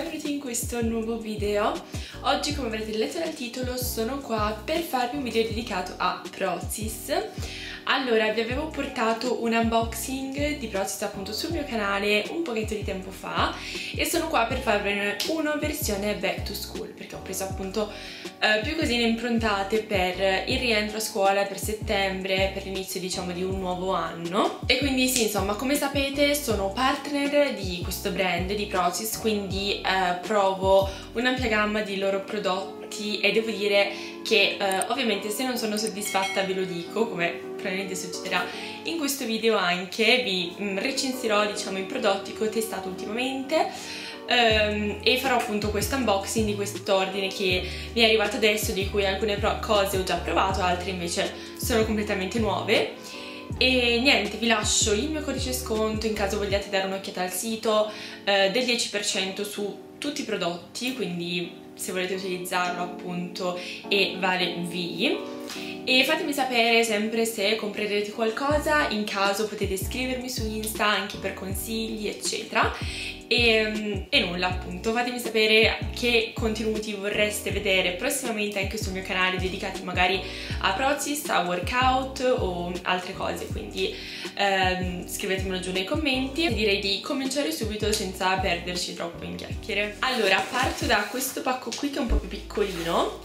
benvenuti in questo nuovo video. Oggi, come avrete letto dal titolo, sono qua per farvi un video dedicato a Prozis. Allora, vi avevo portato un unboxing di Prozis appunto sul mio canale un pochetto di tempo fa e sono qua per farvene una versione back to school, perché ho preso appunto più cosine improntate per il rientro a scuola, per settembre, per l'inizio diciamo di un nuovo anno. E quindi sì, insomma, come sapete sono partner di questo brand di Prozis, quindi provo un'ampia gamma di loro prodotti e devo dire che ovviamente se non sono soddisfatta ve lo dico, come probabilmente succederà in questo video anche, vi recensirò diciamo i prodotti che ho testato ultimamente e farò appunto questo unboxing di quest'ordine che mi è arrivato adesso, di cui alcune cose ho già provato, altre invece sono completamente nuove. E niente, vi lascio il mio codice sconto in caso vogliate dare un'occhiata al sito del 10% su tutti i prodotti, quindi se volete utilizzarlo appunto e vale V. E fatemi sapere sempre se comprerete qualcosa, in caso potete scrivermi su Insta anche per consigli eccetera. E nulla, appunto, fatemi sapere che contenuti vorreste vedere prossimamente anche sul mio canale, dedicati magari a Prozis, a workout o altre cose, quindi scrivetemelo giù nei commenti. Direi di cominciare subito senza perderci troppo in chiacchiere. Allora, parto da questo pacco qui che è un po' più piccolino,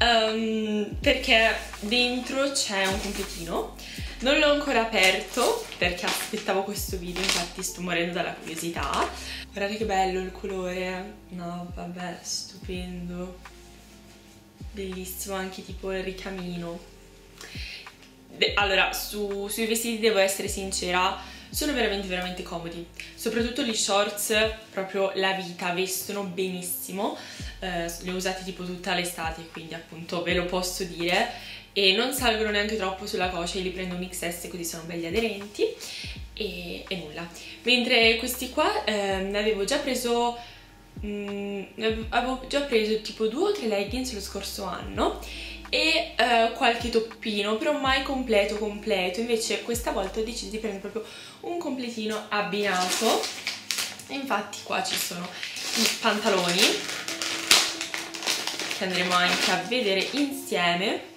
perché dentro c'è un completino. Non l'ho ancora aperto perché aspettavo questo video, infatti sto morendo dalla curiosità. Guardate che bello il colore, no vabbè, stupendo, bellissimo anche tipo il ricamino. Allora, sui vestiti devo essere sincera, sono veramente comodi, soprattutto gli shorts, proprio la vita, vestono benissimo, li ho usati tipo tutta l'estate, quindi appunto ve lo posso dire, e non salgono neanche troppo sulla coscia, io li prendo un XS così sono belli aderenti e nulla. Mentre questi qua ne avevo già preso tipo 2 o 3 leggings lo scorso anno e qualche toppino, però mai completo, invece questa volta ho deciso di prendere proprio un completino abbinato e infatti qua ci sono i pantaloni che andremo anche a vedere insieme.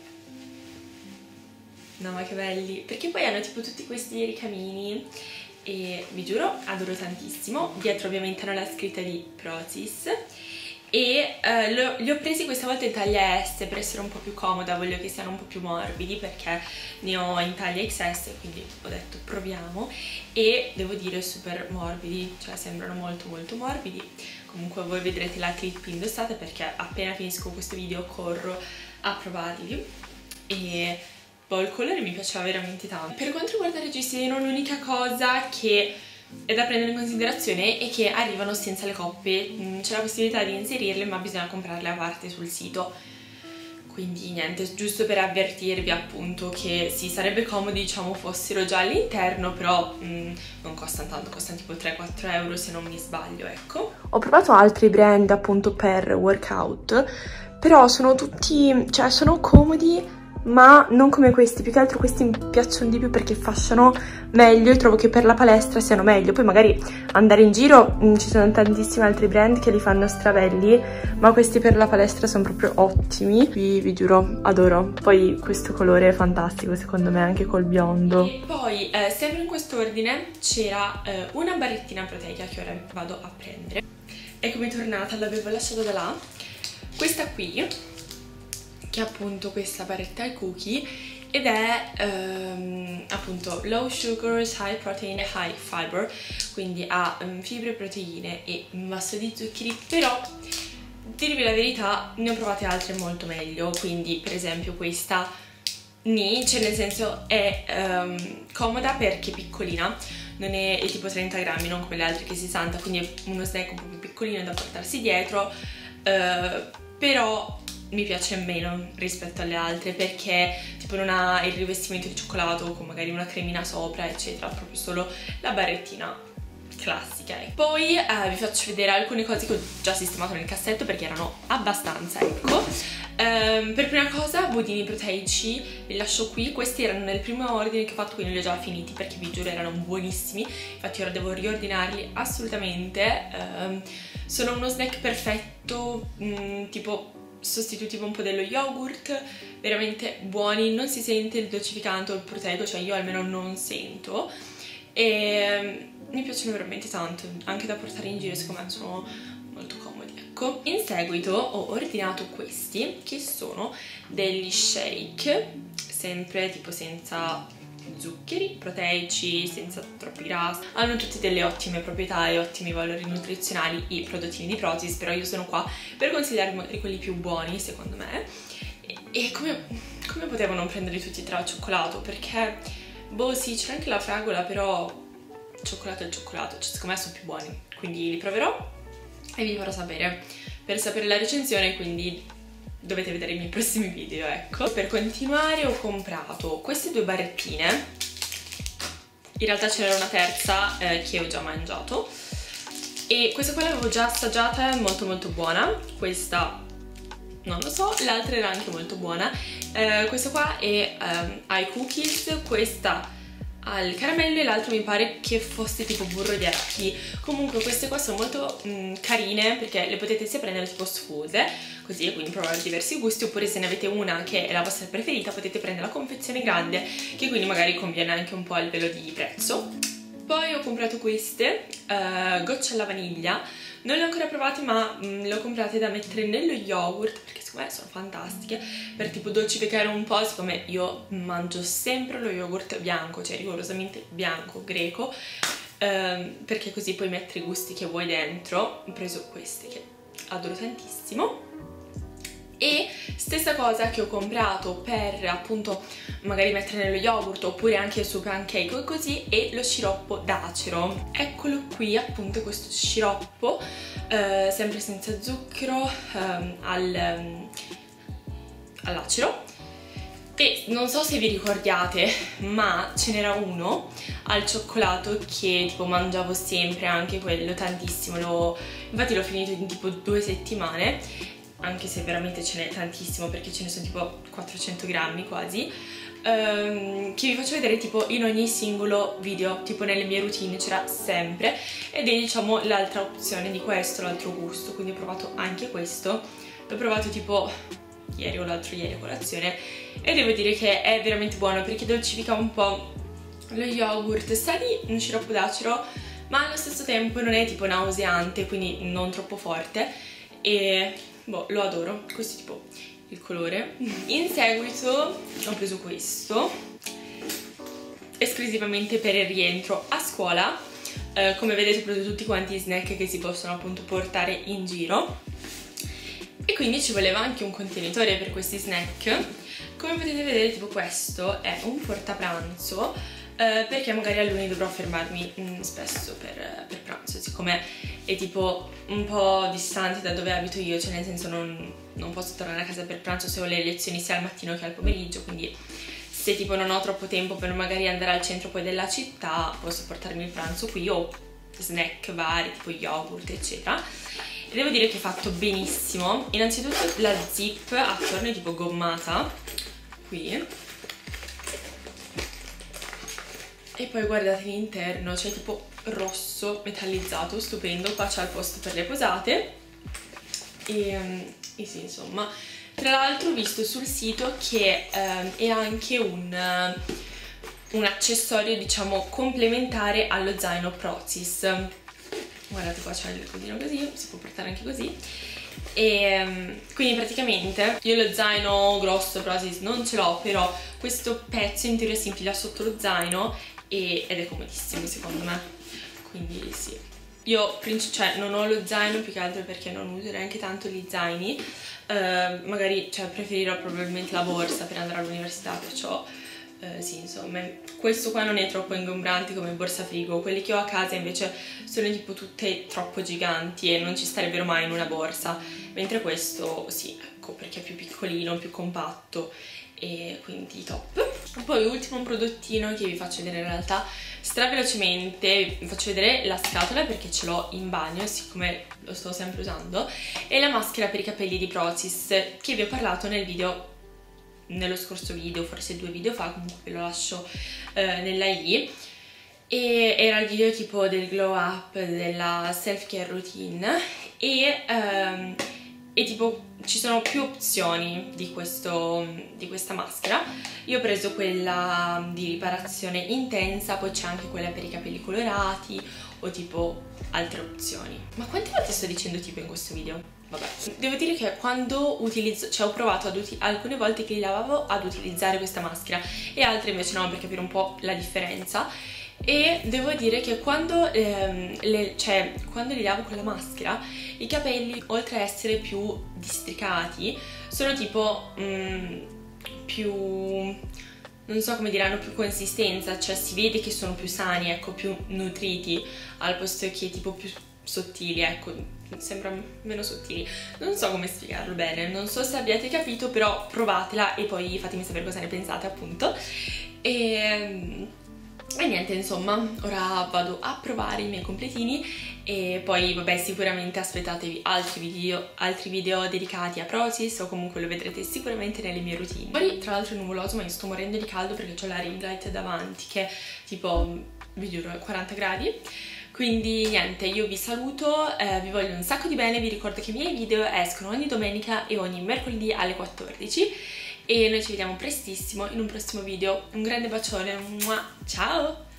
No, ma che belli, perché poi hanno tipo tutti questi ricamini e vi giuro adoro tantissimo. Dietro ovviamente hanno la scritta di Prozis e li ho presi questa volta in taglia S per essere un po' più comoda, voglio che siano un po' più morbidi perché ne ho in taglia XS, quindi ho detto proviamo, e devo dire super morbidi, cioè sembrano molto morbidi. Comunque voi vedrete la clip indossata perché appena finisco questo video corro a provarli e il colore mi piaceva veramente tanto. Per quanto riguarda il reggiseno, l'unica cosa che è da prendere in considerazione è che arrivano senza le coppe, c'è la possibilità di inserirle ma bisogna comprarle a parte sul sito, quindi niente, giusto per avvertirvi appunto che sì, sarebbe comodo diciamo fossero già all'interno, però non costano tanto, costano tipo 3-4 euro se non mi sbaglio, ecco. Ho provato altri brand appunto per workout, però sono tutti, cioè sono comodi ma non come questi, più che altro questi mi piacciono di più perché fasciano meglio e trovo che per la palestra siano meglio. Poi magari andare in giro ci sono tantissimi altri brand che li fanno strabelli, ma questi per la palestra sono proprio ottimi, vi giuro adoro. Poi questo colore è fantastico secondo me anche col biondo. E poi sempre in quest'ordine c'era una barrettina proteica che ora vado a prendere. Eccomi tornata, l'avevo lasciata da là, questa qui che è appunto questa barretta ai cookie ed è appunto low sugars, high protein e high fiber, quindi ha fibre, proteine e un basso di zuccheri, però dirvi la verità ne ho provate altre molto meglio, quindi per esempio questa cioè nel senso è comoda perché è piccolina, non è tipo 30 grammi, non come le altre che 60, quindi è uno snack un po' più piccolino da portarsi dietro, però mi piace meno rispetto alle altre perché tipo non ha il rivestimento di cioccolato con magari una cremina sopra eccetera, proprio solo la barrettina classica. Poi vi faccio vedere alcune cose che ho già sistemato nel cassetto perché erano abbastanza, ecco. Per prima cosa, budini proteici li lascio qui. Questi erano nel primo ordine che ho fatto, quindi li ho già finiti perché vi giuro erano buonissimi. Infatti ora devo riordinarli assolutamente. Sono uno snack perfetto, tipo sostitutivo un po' dello yogurt, veramente buoni, non si sente il dolcificante o il proteico, cioè io almeno non sento, e mi piacciono veramente tanto, anche da portare in giro, secondo me sono molto comodi, ecco. In seguito ho ordinato questi, che sono degli shake, sempre tipo senza zuccheri, proteici, senza troppi grassi. Hanno tutti delle ottime proprietà e ottimi valori nutrizionali i prodottini di Prozis, però io sono qua per consigliarvi quelli più buoni secondo me. E come potevo non prenderli tutti e tre al cioccolato? Perché, boh sì, c'è anche la fragola, però cioccolato è cioccolato, cioè secondo me sono più buoni. Quindi li proverò e vi farò sapere, per sapere la recensione, quindi dovete vedere i miei prossimi video, ecco. Per continuare ho comprato queste due barrettine, in realtà ce n'era una terza che ho già mangiato, e questa qua l'avevo già assaggiata, è molto molto buona. Questa non lo so, l'altra era anche molto buona. Questa qua è ai cookies, questa al caramello e l'altro mi pare che fosse tipo burro di arachidi. Comunque queste qua sono molto carine perché le potete sia prendere tipo sfuse, così, e quindi provare diversi gusti, oppure se ne avete una che è la vostra preferita potete prendere la confezione grande, che quindi magari conviene anche un po' a livello di prezzo. Poi ho comprato queste, gocce alla vaniglia. Non le ho ancora provate, ma le ho comprate da mettere nello yogurt perché secondo me sono fantastiche per tipo dolcificare un po'. Siccome io mangio sempre lo yogurt bianco, cioè rigorosamente bianco, greco, perché così puoi mettere i gusti che vuoi dentro. Ho preso queste che adoro tantissimo. E stessa cosa che ho comprato per appunto magari mettere nello yogurt oppure anche su pancake o così, è lo sciroppo d'acero. Eccolo qui, appunto, questo sciroppo sempre senza zucchero, all'acero. E non so se vi ricordiate, ma ce n'era uno al cioccolato che tipo mangiavo sempre, anche quello tantissimo, infatti l'ho finito in tipo 2 settimane, anche se veramente ce n'è tantissimo perché ce ne sono tipo 400 grammi quasi, che vi faccio vedere tipo in ogni singolo video, tipo nelle mie routine c'era sempre, ed è diciamo l'altra opzione di questo, l'altro gusto. Quindi ho provato anche questo, l'ho provato tipo ieri o l'altro ieri a colazione e devo dire che è veramente buono perché dolcifica un po' lo yogurt, sa di un sciroppo d'acero ma allo stesso tempo non è tipo nauseante, quindi non troppo forte, e boh, lo adoro. Questo è tipo il colore. In seguito ho preso questo esclusivamente per il rientro a scuola. Come vedete ho preso tutti quanti i snack che si possono appunto portare in giro, e quindi ci voleva anche un contenitore per questi snack. Come potete vedere tipo questo è un portapranzo, perché magari a lunedì dovrò fermarmi spesso per pranzo, siccome è tipo un po' distante da dove abito io, cioè nel senso non posso tornare a casa per pranzo se ho le lezioni sia al mattino che al pomeriggio, quindi se tipo non ho troppo tempo per magari andare al centro poi della città posso portarmi il pranzo qui o snack vari tipo yogurt eccetera. E devo dire che è fatto benissimo. Innanzitutto la zip attorno è tipo gommata qui, e poi guardate l'interno, c'è tipo rosso metallizzato, stupendo. Qua c'è il posto per le posate e sì, insomma. Tra l'altro ho visto sul sito che è anche un accessorio diciamo complementare allo zaino Prozis. Guardate, qua c'è il cosino così, si può portare anche così. E quindi praticamente io lo zaino grosso Prozis non ce l'ho, però questo pezzo in teoria si infila sotto lo zaino ed è comodissimo secondo me, quindi sì. Io cioè non ho lo zaino più che altro perché non uso neanche tanto gli zaini, magari cioè, preferirò probabilmente la borsa per andare all'università, perciò sì, insomma, questo qua non è troppo ingombrante come borsa frigo. Quelli che ho a casa invece sono tipo tutte troppo giganti e non ci starebbero mai in una borsa, mentre questo sì, ecco, perché è più piccolino, più compatto, e quindi top. Poi ultimo prodottino che vi faccio vedere in realtà stravelocemente, vi faccio vedere la scatola perché ce l'ho in bagno siccome lo sto sempre usando, è la maschera per i capelli di Procis che vi ho parlato nello scorso video, forse 2 video fa, comunque ve lo lascio nella i. E era il video tipo del glow up, della self care routine e tipo ci sono più opzioni di questa maschera. Io ho preso quella di riparazione intensa, poi c'è anche quella per i capelli colorati o tipo altre opzioni. Ma quante volte sto dicendo tipo in questo video? Vabbè, devo dire che quando utilizzo, cioè ho provato alcune volte che li lavavo ad utilizzare questa maschera e altre invece no, per capire un po' la differenza. E devo dire che quando li lavo con la maschera i capelli, oltre a essere più districati, sono tipo più, non so come dire, hanno più consistenza, cioè si vede che sono più sani, ecco, più nutriti, al posto che tipo più sottili, ecco, sembra meno sottili. Non so come spiegarlo bene, non so se abbiate capito, però provatela e poi fatemi sapere cosa ne pensate, appunto. E niente, insomma, ora vado a provare i miei completini e poi vabbè sicuramente aspettatevi altri video dedicati a Procis o comunque lo vedrete sicuramente nelle mie routine. Poi tra l'altro è nuvoloso ma io sto morendo di caldo perché ho la ring light davanti che è tipo, vi giuro, 40 gradi. Quindi niente, io vi saluto, vi voglio un sacco di bene, vi ricordo che i miei video escono ogni domenica e ogni mercoledì alle 14 e noi ci vediamo prestissimo in un prossimo video. Un grande bacione, ciao!